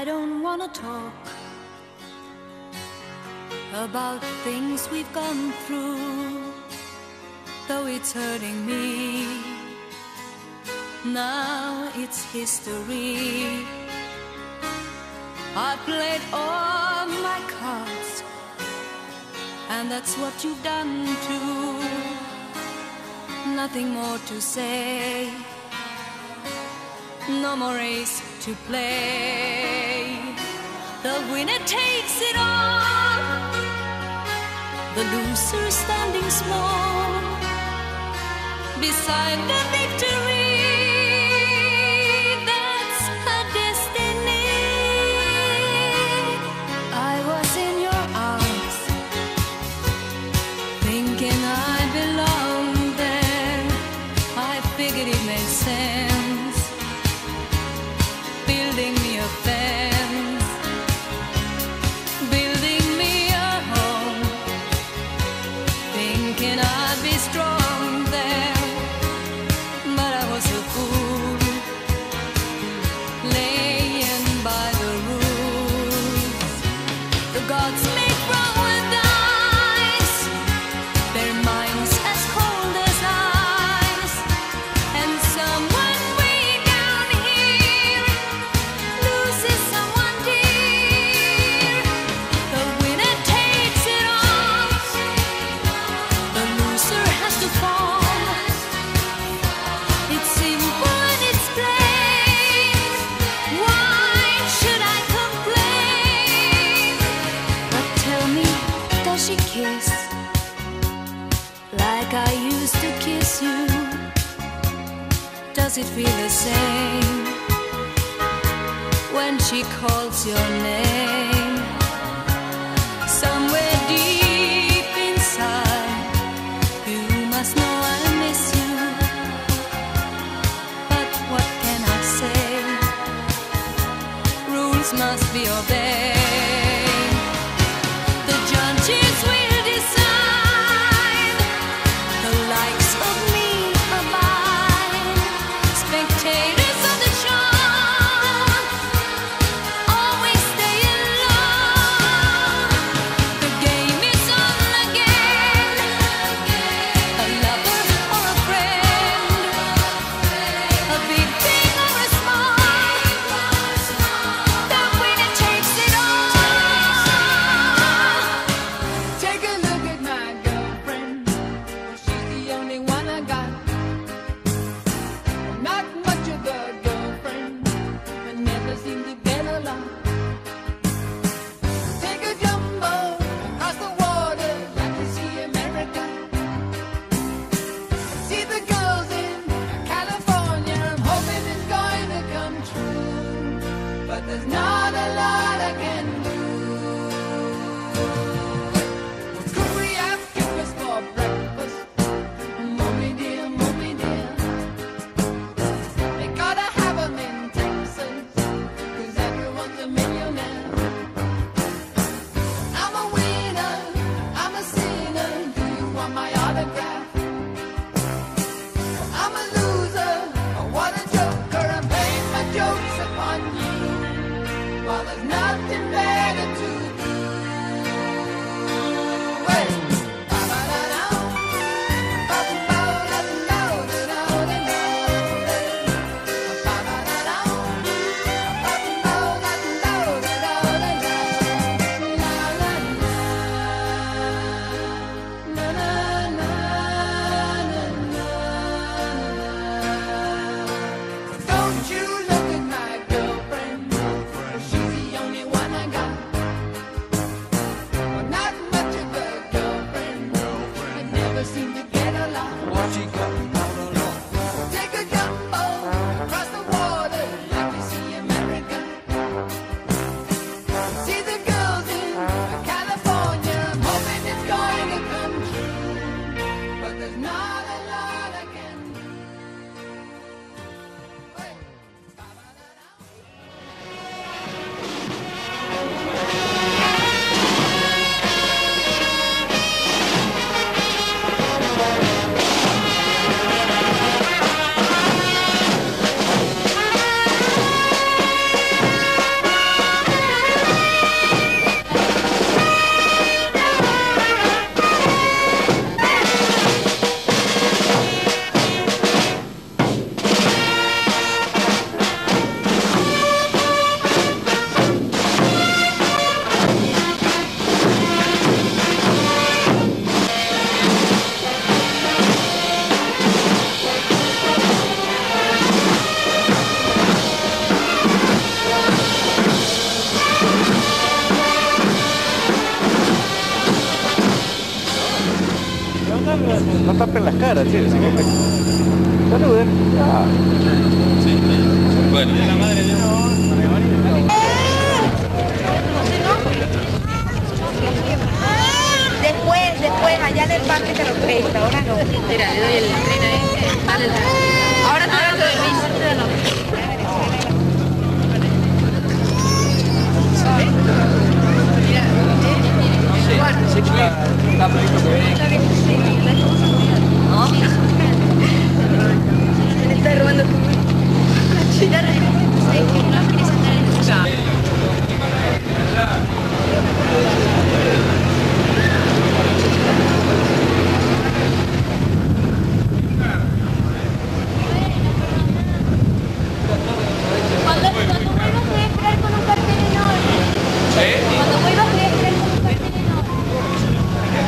don't wanna talk about things we've gone through, though it's hurting me. Now it's history. I played all my cards, and that's what you've done too. Nothing more to say, no more race to play. The winner takes it all, the loser standing small beside the victory. That's her destiny. I was in your arms, thinking I belonged there. I figured it made sense, building me a fence, building me a home, thinking I'd be strong there. But I was a fool, laying by the rules. The gods make wrong with ice, their minds as cold as ice. And someone way down here loses someone dear. The winner takes it all, the loser has to fall. It's simple and it's plain. Why should I complain? But tell me, does she kiss like I used to kiss you? Does it feel the same when she calls your name? Somewhere deep inside, you must know I miss you. But what can I say? Rules must be obeyed. The judges will decide, the likes of me abide. Spectators of the show always stay alone. The game is on again, a lover or a friend, a big thing or a small, the winner takes it all. Take a look at my girlfriend. She's the only one I got. Not much of a girlfriend, but never seem to get along. Take a jumbo across the water, like to see America. See the girls in California. I'm hoping it's going to come true, but there's not a lot I can do. Could we have breakfast for breakfast? Mommy dear, mommy dear. They gotta have 'em in Texas, 'cause everyone's a millionaire. I'm a winner, I'm a sinner. Do you want my autograph? I'm a loser, what a joker. I'm playing my jokes upon you, while there's nothing better to do. Hey! Ba-ba-da-da, ba-ba-da-da-da-da-da-da-da. Ba-ba-da-da, ba-ba-da-da-da-da-da-da. Don't you look at my girlfriend, she's the only one I got. Well, not much of a girlfriend, I never seem to get along. What she got out alone? Take a jumbo across the water, like to see America. See the girls in California. I'm hoping it's going to come true, but there's not a lot I can do. Hey. nada, che, así que... Saluden. Ah. Bueno. La madre de Después, allá en el parque te lo presta, ahora no. Mira, le doy el tren a este. Dale, dale. Ahora te doy el permiso. Me está robando tu Cuando vuelvas voy a esperar con un cartel enorme. Cuando vuelvas voy a esperar con un cartel enorme.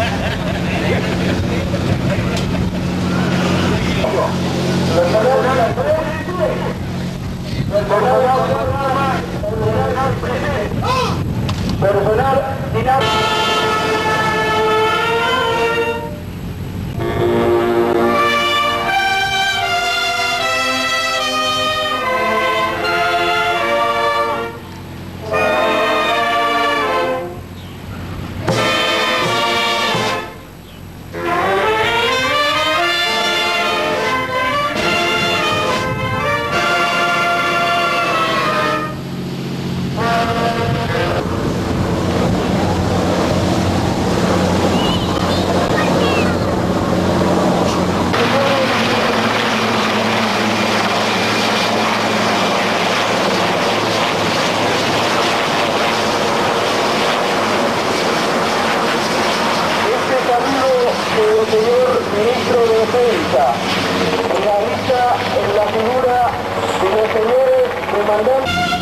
Señor Ministro de Defensa, realiza en la figura de los señores comandantes.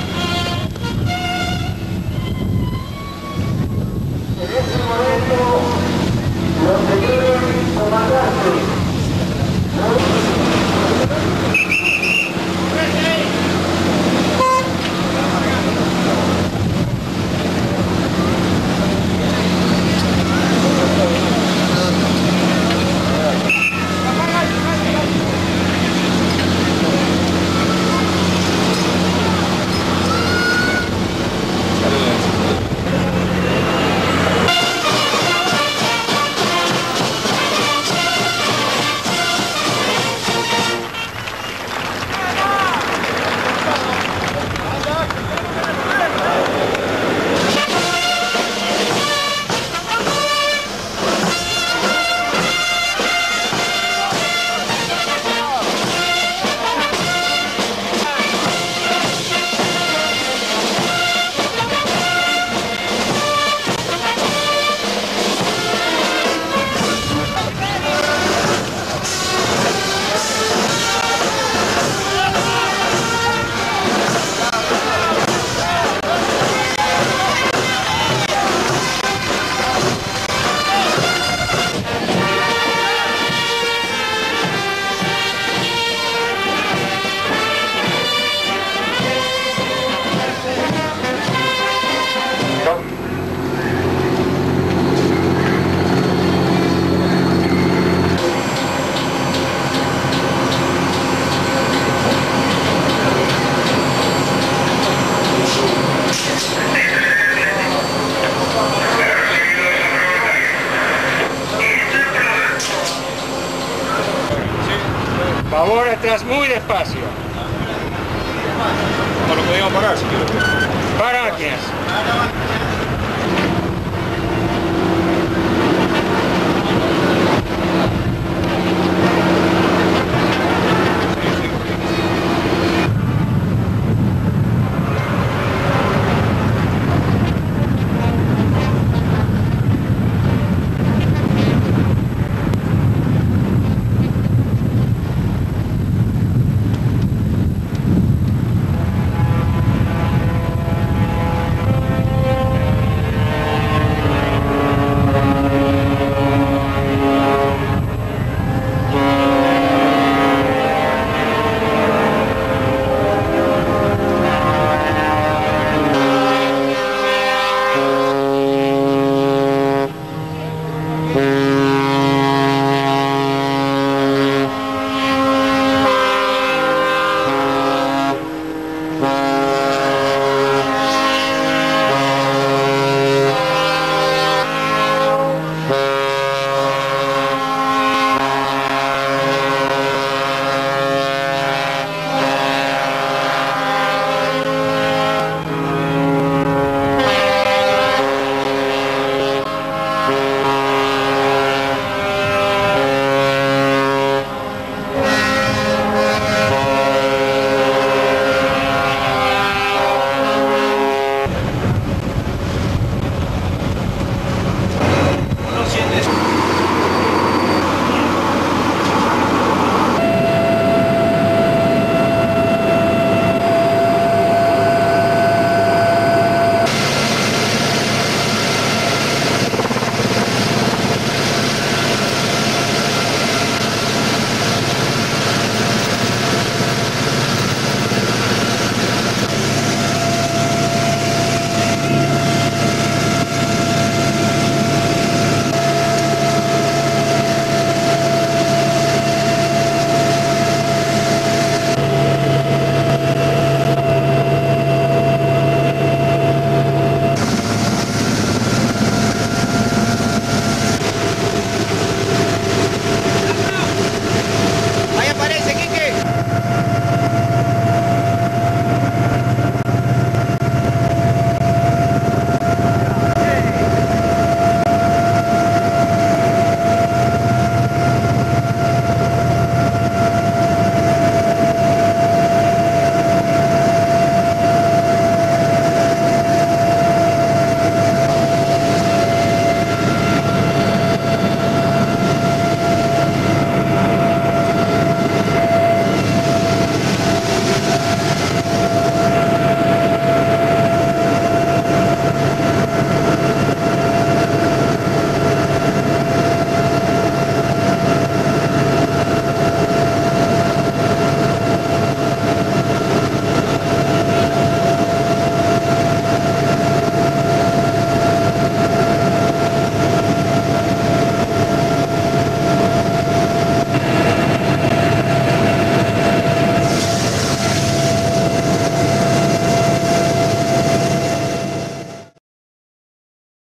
En este momento, los señores comandantes. Favor, atrás muy despacio. No lo podíamos parar si quieres. Para máquinas.